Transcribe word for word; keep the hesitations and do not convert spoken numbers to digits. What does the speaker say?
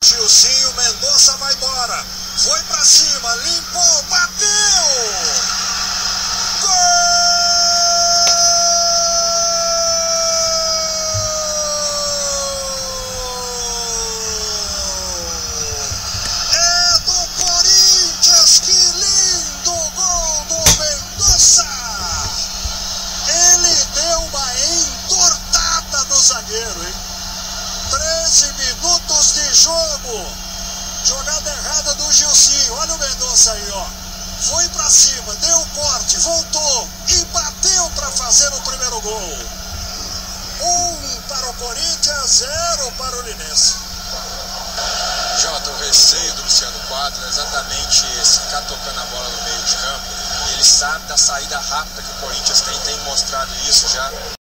Gilzinho, Mendonça vai embora. Foi pra cima, limpou, bateu! Gol! É do Corinthians, que lindo gol do Mendonça! Ele deu uma entortada no zagueiro, hein? treze minutos de jogo. Jogada errada do Gilzinho. Olha o Mendonça aí, ó. Foi pra cima, deu o corte, voltou e bateu para fazer o primeiro gol. Um para o Corinthians, zero para o Linense. Jota, o receio do Luciano Quadros é exatamente esse, ficar tocando a bola no meio de campo. Ele sabe da saída rápida que o Corinthians tem, tem mostrado isso já.